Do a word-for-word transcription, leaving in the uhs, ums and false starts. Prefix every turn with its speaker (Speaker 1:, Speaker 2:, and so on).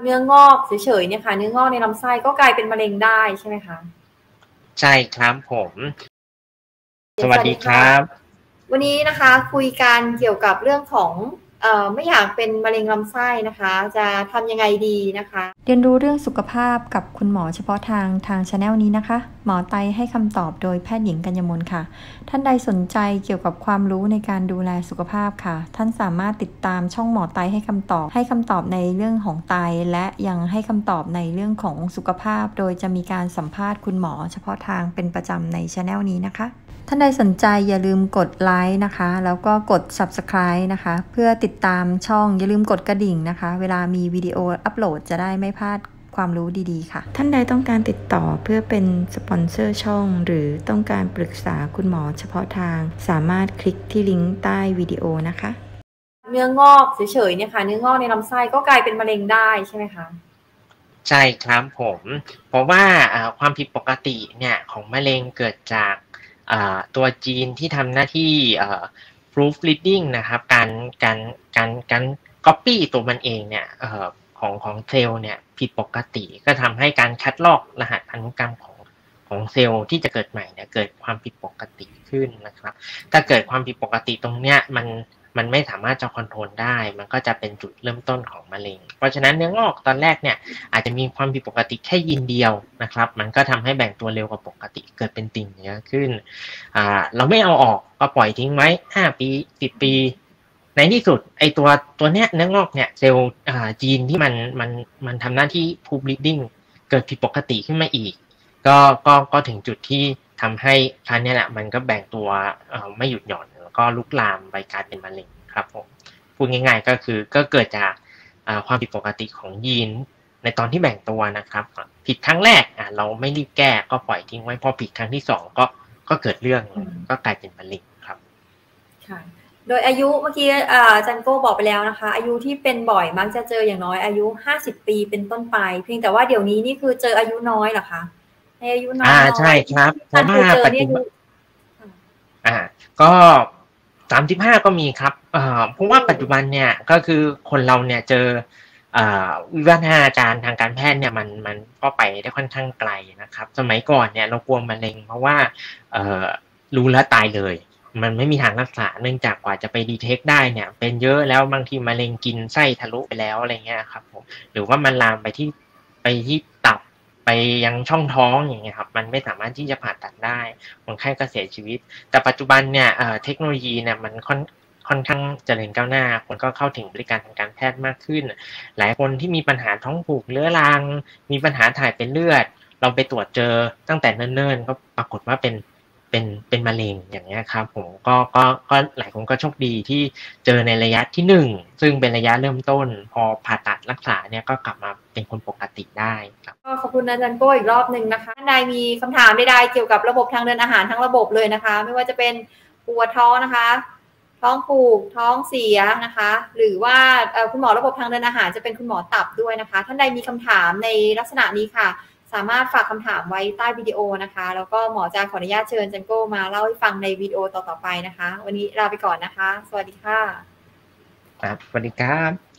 Speaker 1: เนื้องอกเฉยๆเนี่ยค่ะเนื้องอกในลำไส้ก็กลายเป็นมะเร็งได้ใช่ไหมคะ
Speaker 2: ใช่ครับผมสวัสดีครับ
Speaker 1: วันนี้นะคะคุยกันเกี่ยวกับเรื่องของเอ่อไม่อยากเป็นมะเร็งลำไส้นะคะจะทำยังไงดีนะคะ
Speaker 3: เรียนรู้เรื่องสุขภาพกับคุณหมอเฉพาะทางทาง Channel นี้นะคะหมอไตให้คำตอบโดยแพทย์หญิงกัญญมลค่ะท่านใดสนใจเกี่ยวกับความรู้ในการดูแลสุขภาพค่ะท่านสามารถติดตามช่องหมอไตให้คำตอบให้คำตอบในเรื่องของไตและยังให้คำตอบในเรื่องของสุขภาพโดยจะมีการสัมภาษณ์คุณหมอเฉพาะทางเป็นประจำใน Channel นี้นะคะท่านใดสนใจอย่าลืมกดไลค์นะคะแล้วก็กด ซับสไครบ์ นะคะเพื่อติดตามช่องอย่าลืมกดกระดิ่งนะคะเวลามีวิดีโออัปโหลดจะได้ไม่พลาดความรู้ดีๆค่ะท่านใดต้องการติดต่อเพื่อเป็นสปอนเซอร์ช่องหรือต้องการปรึกษาคุณหมอเฉพาะทางสามารถคลิกที่ลิงก์ใต้วิดีโอนะคะ
Speaker 1: เนื้องอกเฉยๆเนี่ยค่ะเนื้องอกในลำไส้ก็กลายเป็นมะเร็งได้ใช่ไหมคะ
Speaker 2: ใช่ครับผมเพราะว่าความผิดปกติเนี่ยของมะเร็งเกิดจากตัวจีนที่ทำหน้าที่ proofreading นะครับการการการการ copy ตัวมันเองเนี่ยของของเซลล์เนี่ยผิดปกติก็ทำให้การคัดลอกรหัสพันธุกรรมของของเซลล์ที่จะเกิดใหม่เนี่ยเกิดความผิดปกติขึ้นนะครับถ้าเกิดความผิดปกติตรงเนี้ยมันมันไม่สามารถจะคอนโทรลได้มันก็จะเป็นจุดเริ่มต้นของมะเร็งเพราะฉะนั้นเนื้องอกตอนแรกเนี่ยอาจจะมีความผิดปกติแค่ยีนเดียวนะครับมันก็ทำให้แบ่งตัวเร็วกว่าปกติเกิดเป็นติ่งเยอะขึ้นอ่าเราไม่เอาออกก็ปล่อยทิ้งไว้ห้าปีสิบปีในที่สุดไอตัวตัวเนี้ยเนื้องอกเนี่ยเซลล์อ่าจีนที่มันมันมันทำหน้าที่ proofreading เกิดผิดปกติขึ้นมาอีกก็ก็ก็ถึงจุดที่ทำให้ครั้งนี้แหละมันก็แบ่งตัวไม่หยุดหย่อนแล้วก็ลุกลามไปกลายเป็นมะเร็งครับผมพูดง่ายๆก็คือก็เกิดจากความผิดปกติของยีนในตอนที่แบ่งตัวนะครับผิดครั้งแรกเราไม่รีบแก้ก็ปล่อยทิ้งไว้พอผิดครั้งที่สองก็ก็เกิดเรื่องก็กลายเป็นมะเร็งครับ
Speaker 1: ค่ะโดยอายุเมื่อกี้อาจารย์โก้บอกไปแล้วนะคะอายุที่เป็นบ่อยมักจะเจออย่างน้อยอายุห้าสิบปีเป็นต้นไปเพียงแต่ว่าเดี๋ยวนี้นี่คือเจออายุน้อยเหรอคะในอายุน้อย
Speaker 2: อ่าใช่ครับเพราะว่าปัจจุบันอ่าก็สามสิบห้าก็มีครับอ่าเพราะว่าปัจจุบันเนี่ยก็คือคนเราเนี่ยเจออ่าวิวัฒนาการทางการแพทย์เนี่ยมันมันก็ไปได้ค่อนข้างไกลนะครับสมัยก่อนเนี่ยเรากลัวมะเร็งเพราะว่าเอ่อรู้แล้วตายเลยมันไม่มีทางรักษาเนื่องจากกว่าจะไปดีเทคได้เนี่ยเป็นเยอะแล้วบางทีมะเร็งกินไส้ทะลุไปแล้วอะไรเงี้ยครับผมหรือว่ามันลามไปที่ไปที่ตับไปยังช่องท้องอย่างเงี้ยครับมันไม่สามารถที่จะผ่าตัดได้คนไข้ก็เสียชีวิตแต่ปัจจุบันเนี่ยเทคโนโลยีเนี่ยมันค่อนค่อนข้างเจริญก้าวหน้าคนก็เข้าถึงบริการทางการแพทย์มากขึ้นหลายคนที่มีปัญหาท้องผูกเรื้อรังมีปัญหาถ่ายเป็นเลือดเราไปตรวจเจอตั้งแต่เนิ่นๆก็ปรากฏว่าเป็นเป็นเป็นมะเร็งอย่างเงี้ยครับผมก็ก็ก็หลายคนก็โชคดีที่เจอในระยะที่หนึ่งซึ่งเป็นระยะเริ่มต้นพอผ่าตัดรักษาเนี่ยก็กลับมาเป็นคนปกติได้ครับ
Speaker 1: ก็ขอบคุณอาจารย์โก้อีกรอบหนึ่งนะคะท่านใดมีคำถามใดๆเกี่ยวกับระบบทางเดินอาหารทั้งระบบเลยนะคะไม่ว่าจะเป็นปวดท้องนะคะท้องผูกท้องเสียนะคะหรือว่าคุณหมอระบบทางเดินอาหารจะเป็นคุณหมอตับด้วยนะคะท่านใดมีคำถามในลักษณะนี้ค่ะสามารถฝากคำถามไว้ใต้วิดีโอนะคะแล้วก็หมอจะขออนุญาตเชิญอาจารย์โก้มาเล่าให้ฟังในวิดีโอต่อๆไปนะคะวันนี้ลาไปก่อนนะคะสวัสดีค่ะ
Speaker 2: ครับสวัสดีครับ